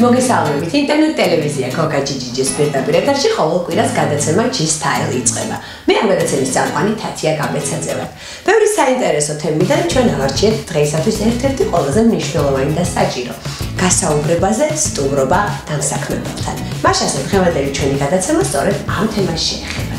მოგესალმებით, ინტერნეტ ტელევიზია GOGATV-ის პირდაპირ ეთერში ყოველ კვირას გადაცემა G-Style იწყება. მე ამ გადაცემის წამყვანი თათია გამეცაძე ვარ. ბევრი საინტერესო თემიდან ჩვენ ავარჩიეთ დღეისათვის ერთ-ერთი ყველაზე მნიშვნელოვანი და საჭირო. გასაუბრებაზე სტუმრობა დამსაქმებელთან. მას ასე დღევანდელი ჩვენი გადაცემა სწორედ ამ თემას შეეხება.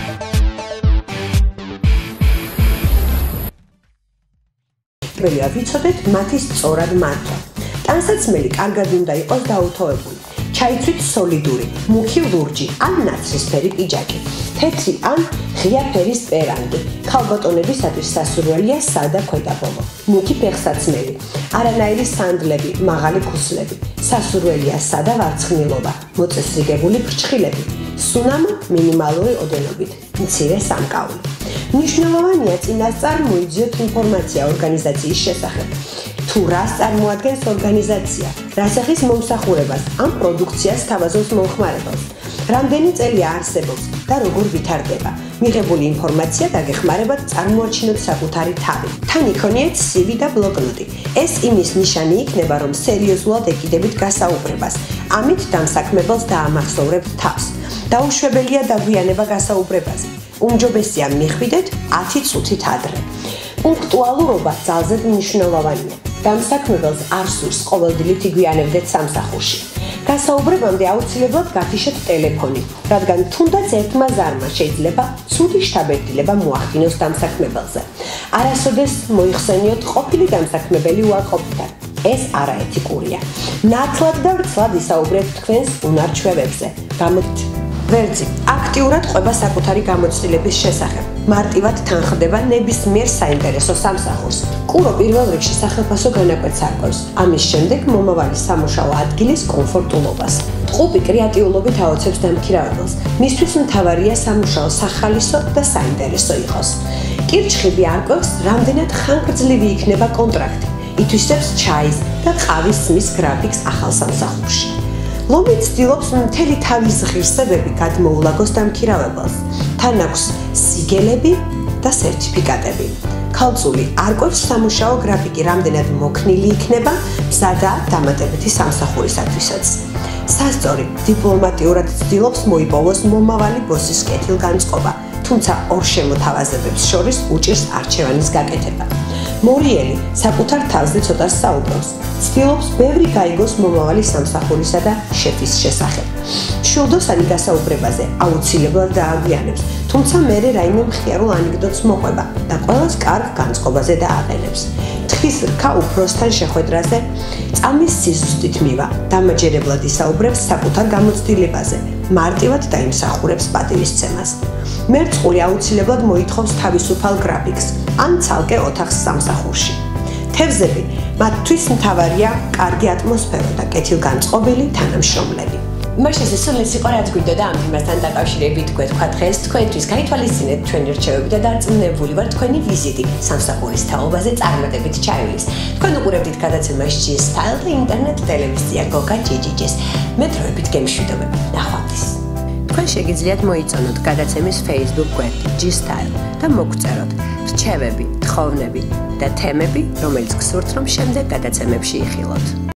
პირველია ვიცოდეთ მათი სწორად მართვა. ტანსაცმელი კარგად უნდა იყოს დაუთოებული. ჩაიცვით სოლიდური, მუქი ლურჯი ან ნაცრისფერი პიჯაკი, თეთრი ან ღია ფერის პერანგი. ქალბატონებისათვის სასურველია სადა ქვედაბოლო, მუქი ფეხსაცმელი, არანაირი სანდლები, მაღალი ქუსლები. სასურველია სადა ვარცხნილობა, მოწესრიგებული ფრჩხილები, სუნამ მინიმალური ოდენობით, მცირე სამკაული. მნიშვნელოვანია წინასწარ მოიძიოთ ინფორმაცია ორგანიზაციის შესახებ. თუ რას წარმოადგენს ორგანიზაცია, რას ახის მომსახურებას, ამ პროდუქციას თავაზობს მომხმარებელს, რამდენი წელია არსებობს და როგორ ვითარდება. მიღებული ინფორმაცია დაგეხმარებათ წარმოაჩინოთ საკუთარი თავი. თან იქონიეთ CV და ბლოკნოტი. ეს იმის ნიშანი იქნება, რომ სერიოზულად ეკიდებით გასაუბრებას. ამით დამსაქმებელს დაამახსოვრებთ თავს. დაუშვებელია დაგვიანება გასაუბრებაზე. უმჯობესია მიხვიდეთ 10 წუთით ადრე. პუნქტუალურობა ძალზედ მნიშვნელოვანია. დამსაქმებელს არ სურს ყოველდღიურად იგვიანებდეთ სამსახურში. გასაუბრებამდე აუცილებლად გათიშეთ ტელეფონი, რადგან თუნდაც ერთმა ზარმა შეიძლება ცუდი შთაბეჭდილება მოახდინოს დამსაქმებელზე. არასოდეს მოიხსენიოთ ყოფილი დამსაქმებელი უარყოფითად. ეს არაეთიკურია. ნათლად და ვრცლად ისაუბრებთ თქვენს უნარ-ჩვევებზე. გამოდით. ვერძი აქტიურად ყვება საკუთარი გამოცდილების შესახებ. მარტივად თანხდება ნებისმიერ საინტერესო სამსახურს. კურო პირველ რიგში სახელფასო განაკვეთს არკვევს. ამის შემდეგ მომავალი სამუშაო ადგილის კომფორტულობას. ტყუპი კრეატიულობით აოცებს დამქირავებელს. მისთვის მთავარია სამუშაო სახალისო და საინტერესო იყოს. კირჩხიბი არკვევს, რამდენად ხანგრძლივი იქნება კონტრაქტი. ითვისებს ჩაის და ყავის სმის გრაფიკს ახალ სამსახურში. ლომი ცდილობს მთელი თავის ღირსებები გადმოულაგოს დამქირავებელს. თან აქვს სიგელები და სერტიფიკატები. ქალწული არკვევს სამუშაო გრაფიკი რამდენად მოქნილი იქნება მზადა დამატებითი სამსახურისათვისაც. სასწორი დიპლომატიურად ცდილობს მოიპოვოს მომავალი ბოსის კეთილგანწყობა, თუმცა ორ შემოთავაზებებს შორის უჭირს არჩევანის გაკეთება. მორიელი საკუთარ თავზე ცოტა საუბრობს. ცდილობს ბევრი გაიგოს მომავალი სამსახურისა და შეფის შესახებ. შულდოსანი გასაუბრებაზე აუცილებლად დააგვიანებს, თუმცა მერე რაიმე მხიარულ ანეკდოტს მოყვება და ყველას კარგ განწყობაზე დააყენებს. თხის რქა უფროსთან შეხვედრაზე წამის სიზუსტით მივა, დამაჯერებლად ისაუბრებს საკუთარ გამოცდილებაზე, მარტივად დაიმსახურებს პატივისცემას. მერწყული აუცილებლად მოითხოვს თავისუფალ გრაფიკს ან ცალკე ოთახს სამსახურში. თევზები მათთვის მთავარია კარგი ატმოსფერო და კეთილგანწყობილი თანამშრომლები. მაშინ სულ ეს იყო რაც გვინდოდა ამ თემასთან დაკავშირებით გვეთქვა დღეს თქვენთვის გაითვალისწინეთ ჩვენი რჩევები და დარწმუნებული ვარ თქვენი ვიზიტი სამსახურის თაობაზე წარმატებით ჩაივლის. თქვენ უყურებდით გადაცემას G-Style და ინტერნეტ ტელევიზია GOGATV-ის. მე დროებით გემშვიდობები. ნახვამდის. თქვენ შეგიძლიათ მოიწონოთ გადაცემის Facebook გვერდი G-Style და მოგწეროთ რჩევები, თხოვნები და თემები, რომელიც გსურთ რომ შემდეგ გადაცემებში იხილოთ.